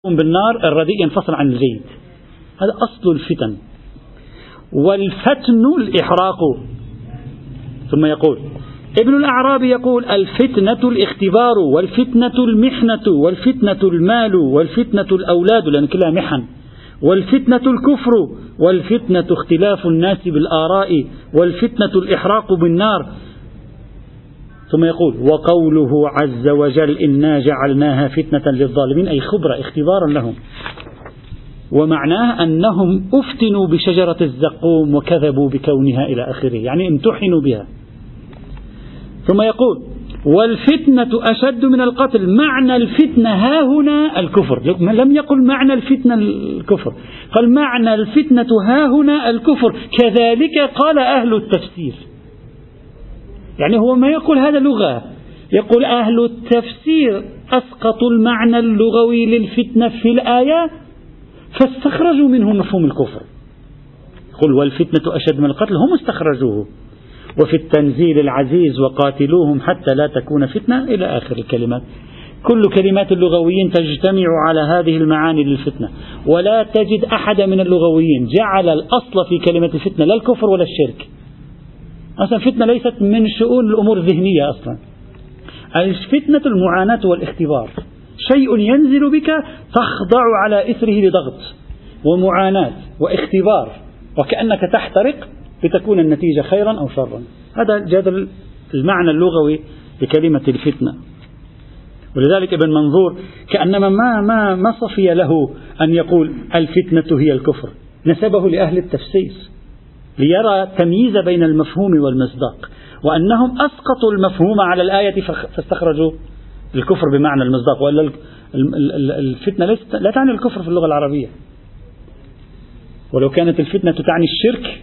بالنار الرديء ينفصل عن الجيد. هذا أصل الفتن. والفتن الإحراق. ثم يقول ابن الأعرابي يقول الفتنة الاختبار، والفتنة المحنة، والفتنة المال، والفتنة الأولاد لأن كلها محن، والفتنة الكفر، والفتنة اختلاف الناس بالآراء، والفتنة الإحراق بالنار. ثم يقول وقوله عز وجل إنا جعلناها فتنة للظالمين أي خبرة اختبارا لهم، ومعناه أنهم أفتنوا بشجرة الزقوم وكذبوا بكونها إلى آخره، يعني امتحنوا بها. ثم يقول والفتنة أشد من القتل. معنى الفتنة ها هنا الكفر، لم يقل معنى الفتنة الكفر، قال معنى الفتنة ها هنا الكفر. كذلك قال أهل التفسير، يعني هو ما يقول هذا لغة، يقول أهل التفسير أسقطوا المعنى اللغوي للفتنة في الآية فاستخرجوا منه مفهوم الكفر. يقول والفتنة أشد من القتل هم استخرجوه. وفي التنزيل العزيز وقاتلوهم حتى لا تكون فتنة إلى آخر الكلمات. كل كلمات اللغويين تجتمع على هذه المعاني للفتنة، ولا تجد أحد من اللغويين جعل الأصل في كلمة الفتنة لا الكفر ولا الشرك. أصلا الفتنة ليست من شؤون الأمور الذهنية، أصلا الفتنة المعاناة والاختبار، شيء ينزل بك تخضع على إثره لضغط ومعاناة واختبار وكأنك تحترق لتكون النتيجة خيرا أو شرا. هذا المعنى اللغوي لكلمة الفتنة. ولذلك ابن منظور كأنما ما صفي له أن يقول الفتنة هي الكفر، نسبه لأهل التفسير ليرى تمييز بين المفهوم والمصداق، وأنهم أسقطوا المفهوم على الآية فاستخرجوا الكفر بمعنى المصداق. وإلا الفتنة لا تعني الكفر في اللغة العربية، ولو كانت الفتنة تعني الشرك،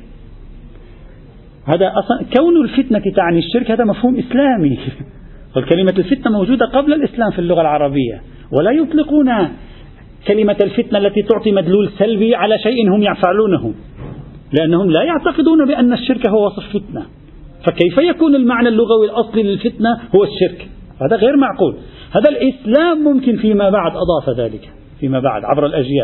هذا أصلا كون الفتنة تعني الشرك هذا مفهوم إسلامي. والكلمة الفتنة موجودة قبل الإسلام في اللغة العربية، ولا يطلقون كلمة الفتنة التي تعطي مدلول سلبي على شيء هم يفعلونه، لأنهم لا يعتقدون بأن الشرك هو وصف فتنة. فكيف يكون المعنى اللغوي الأصلي للفتنة هو الشرك؟ هذا غير معقول. هذا الإسلام ممكن فيما بعد أضاف ذلك فيما بعد عبر الأجيال.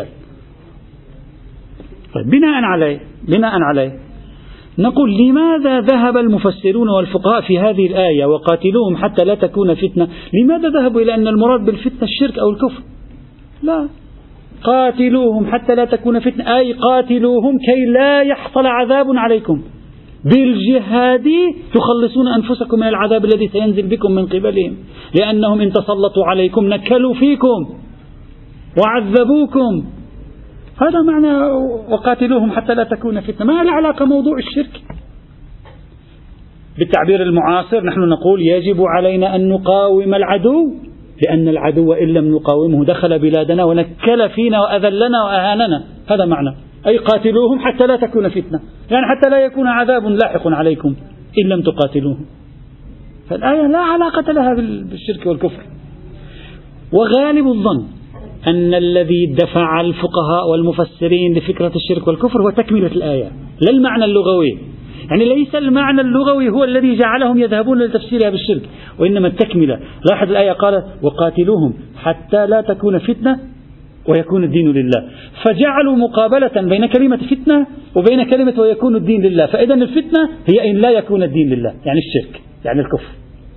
طيب بناء عليه نقول لماذا ذهب المفسرون والفقهاء في هذه الآية وقاتلوهم حتى لا تكون فتنة؟ لماذا ذهبوا إلى أن المراد بالفتنة الشرك أو الكفر؟ لا، قاتلوهم حتى لا تكون فتنة أي قاتلوهم كي لا يحصل عذاب عليكم، بالجهاد تخلصون أنفسكم من العذاب الذي سينزل بكم من قبلهم، لأنهم إن تسلطوا عليكم نكلوا فيكم وعذبوكم. هذا معنى وقاتلوهم حتى لا تكون فتنة. ما له علاقة موضوع الشرك. بالتعبير المعاصر نحن نقول يجب علينا أن نقاوم العدو، لأن العدو إن لم نقاومه دخل بلادنا ونكل فينا وأذلنا وأهاننا. هذا معنى أي قاتلوهم حتى لا تكون فتنة، يعني حتى لا يكون عذاب لاحق عليكم إن لم تقاتلوهم. فالآية لا علاقة لها بالشرك والكفر. وغالب الظن أن الذي دفع الفقهاء والمفسرين لفكرة الشرك والكفر هو تكملة الآية لا المعنى اللغوي. يعني ليس المعنى اللغوي هو الذي جعلهم يذهبون لتفسيرها بالشرك، وإنما التكملة. لاحظ الآية قالت وقاتلوهم حتى لا تكون فتنة ويكون الدين لله، فجعلوا مقابلة بين كلمة فتنة وبين كلمة ويكون الدين لله. فإذا الفتنة هي إن لا يكون الدين لله، يعني الشرك يعني الكفر.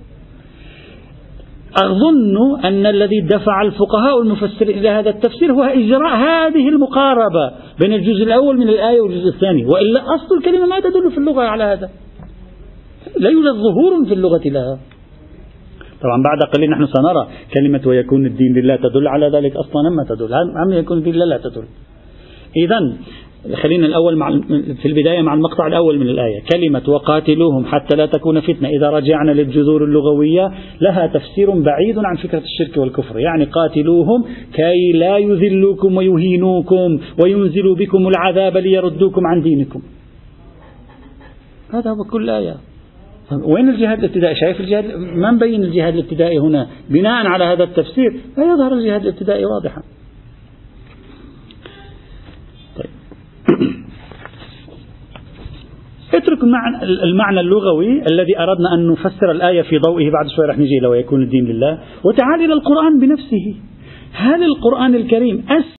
أظن أن الذي دفع الفقهاء والمفسرين إلى هذا التفسير هو إجراء هذه المقاربة بين الجزء الأول من الآية والجزء الثاني، وإلا أصل الكلمة ما تدل في اللغة على هذا، لا يوجد ظهور في اللغة لها. طبعا بعد قليل نحن سنرى كلمة ويكون الدين لله تدل على ذلك أصلا ما تدل، عم يكون الدين لله لا تدل. إذن خلينا الأول في البداية مع المقطع الأول من الآية. كلمة وقاتلوهم حتى لا تكون فتنة إذا رجعنا للجذور اللغوية لها تفسير بعيد عن فكرة الشرك والكفر. يعني قاتلوهم كي لا يذلوكم ويهينوكم وينزلوا بكم العذاب ليردوكم عن دينكم. هذا هو كل آية. وين الجهاد الابتدائي؟ شايف الجهاد؟ ما نبين الجهاد الابتدائي هنا بناء على هذا التفسير لا يظهر الجهاد الابتدائي واضحا. اترك المعنى اللغوي الذي أردنا أن نفسر الآية في ضوئه، بعد شوي رح نجي لو يكون الدين لله، وتعال إلى القرآن بنفسه. هل القرآن الكريم